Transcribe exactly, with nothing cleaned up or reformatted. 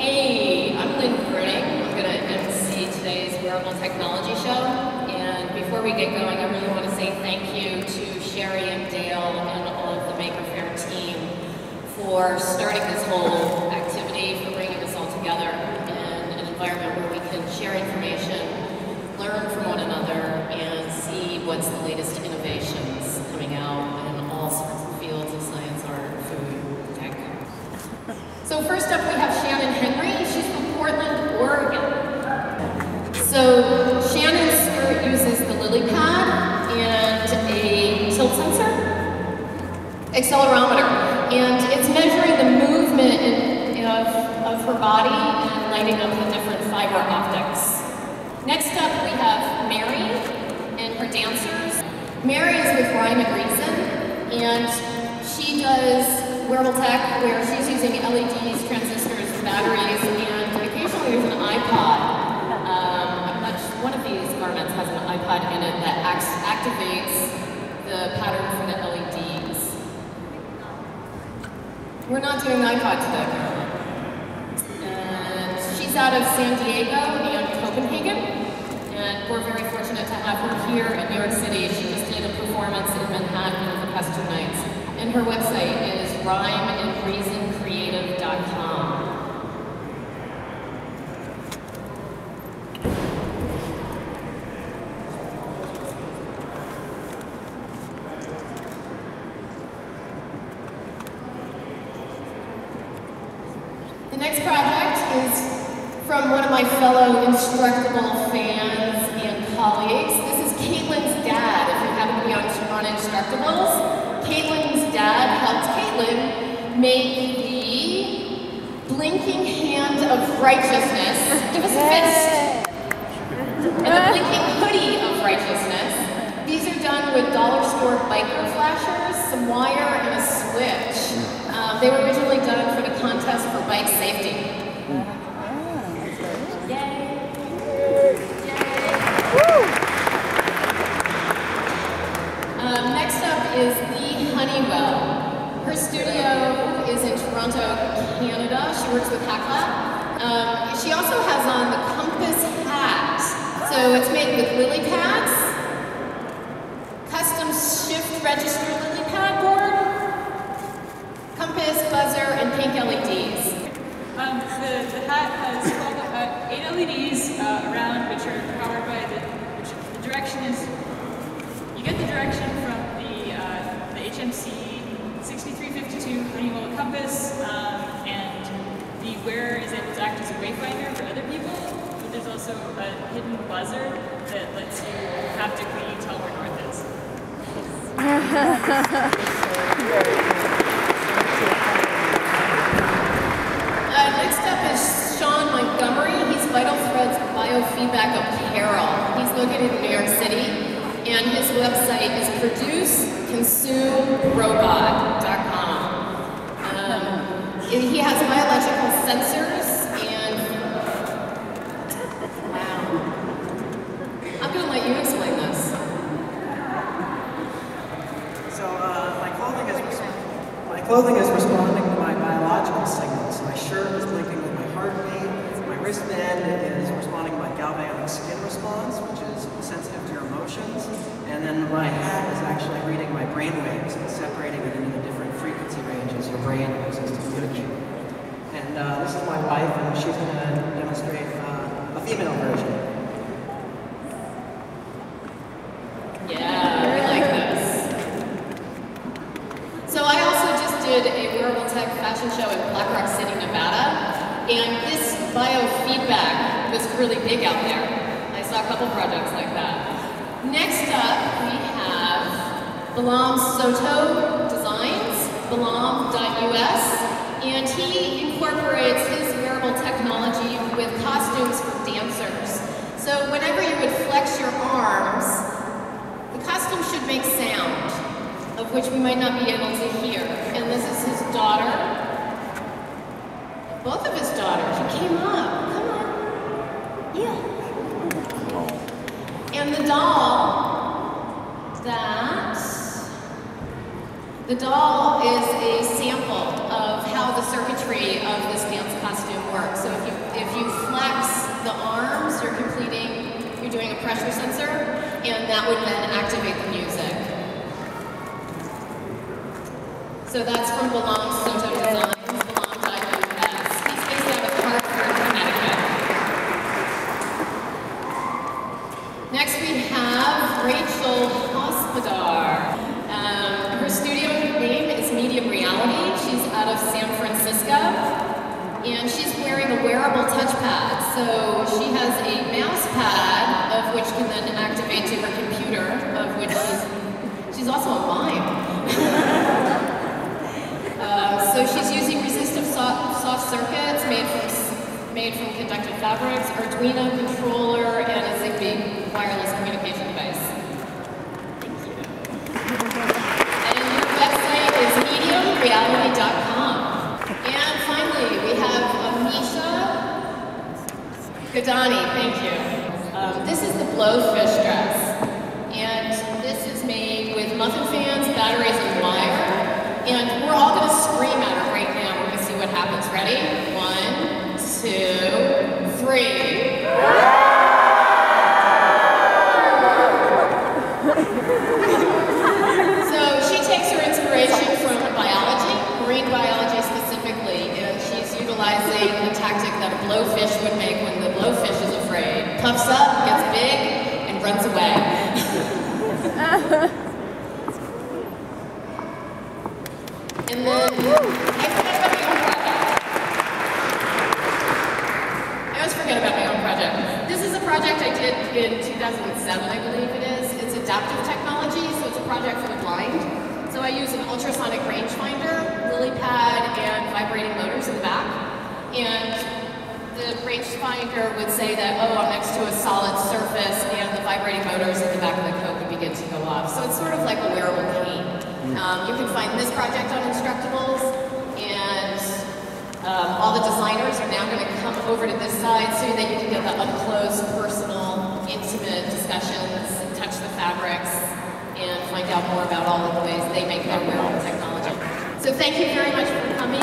Hey, I'm Lynn Bruning. I'm going to M C today's Wearable Technology Show. And before we get going, I really want to say thank you to Sherry and Dale and all of the Maker Faire team for starting this whole activity, for bringing us all together in an environment where we can share information, learn from one another, and see what's the latest innovations coming out in all sorts of fields of science, art, food, tech. So first up we have Shannon Henry. She's from Portland, Oregon. So Shannon's skirt uses the lily pad and a tilt sensor, accelerometer, and it's measuring the movement in, of, of her body and lighting up the different fiber optics. Next up we have Mary and her dancers. Mary is with Rhyme and Reason, and she does wearable tech where she's using L E Ds, transistors, batteries, and occasionally there's an iPod. Um, I'm not sure, one of these garments has an iPod in it that acts, activates the pattern for the L E Ds. We're not doing iPod today. And she's out of San Diego and Copenhagen, and we're very fortunate to have her here in New York City. She just did a performance in Manhattan for the past two nights. And her website is rhyme and reason creative dot com. The next project is from one of my fellow Instructable fans and colleagues. This is Caitlin's dad, if you happen to be on, on Instructables. Caitlin's dad helped Caitlin make the blinking hand of righteousness. Give us a fist. And the blinking hoodie of righteousness. These are done with dollar store biker flashers, some wire, and a switch. Um, they were originally done for the contest for bike safety. Yay! Yay! Um, next up is Lee Honeywell. Her studio is in Toronto, Canada. She works with HackLab. Um, she also has on the Compass hat. So it's made with lily pads, custom shift register lily pad board, compass, buzzer, and pink L E Ds. Um, the, the hat has twelve, uh, eight L E Ds uh, around, which are powered by the, which the direction is, you get the direction from the, uh, the H M C sixty-three fifty-two Honeywell Compass, um, and the wearer is able to act as a wayfinder for other people, but there's also a hidden buzzer that lets you haptically tell where north is. Uh, next up is Sean Montgomery. He's Vital Threads Biofeedback Apparel. He's located in New York City, and his website is produce consume robot dot com. Um, he has biological sensors, and wow. I'm going to let you explain this. So uh, my clothing is my clothing is responding to my biological signals. My shirt is blinking with my heartbeat. My wristband is responding by galvanic skin response, which is sensitive to your emotions. And then my hat is actually reading my brain waves and separating it into the different frequency ranges your brain uses to communicate. And uh, this is my wife, and she's going to demonstrate uh, a female version. Yeah, I like this. So I also just did a wearable tech fashion show in Black Rock City, Nevada, and this biofeedback was really big out there. I saw a couple projects like that. Next up, we have Balam Soto Designs, balam dot U S, and he incorporates his wearable technology with costumes for dancers. So whenever you would flex your arms, the costume should make sound, of which we might not be able to hear. And this is his daughter. Both of his daughters. You came up. Come on. Yeah. And the doll, that, the doll is a sample of how the circuitry of this dance costume works. So if pressure sensor, and that would then activate the music. So that's from Belong Soto Designs, Belong dot U S. He's based out of Hartford, Connecticut. Next we have Rachel Hospodar. Um, her studio name is Medium Reality. She's out of San Francisco. And she's wearing a wearable touchpad. So she has a mouse pad, of which can then activate to her computer, of which she's, she's also a mime. um, so she's using resistive soft, soft circuits made from, made from conductive fabrics, Arduino controller, and a Zigbee wireless communication device. Thank you. And her website is medium reality dot com. And finally, we have Amisha Gadani, thank you. Um, this is the Blowfish dress. And this is made with muffin fans, batteries, and wire. And we're all going to scream at her right now. We're going to see what happens. Ready? One, two, three. So she takes her inspiration from biology, marine biology specifically, and she's utilizing a tactic that a blowfish would make when the blowfish is afraid. Puffs up, gets big, and runs away. And then, I forgot about my own project. I always forget about my own project. This is a project I did in two thousand seven, I believe it is. It's adaptive technology, so it's a project for the blind. So I use an ultrasonic rangefinder, lily pad, and vibrating motors in the back. And the rangefinder would say that, oh, I'm next to a solid surface, and the vibrating motors in the back of the coat would begin to go off. So it's sort of like a wearable cane. Um, you can find this project on Instructables, and um, all the designers are now going to come over to this side so that you can get the up-close, personal, intimate discussions, touch the fabrics, and find out more about all of the ways they make their wearable technology. So thank you very much for coming.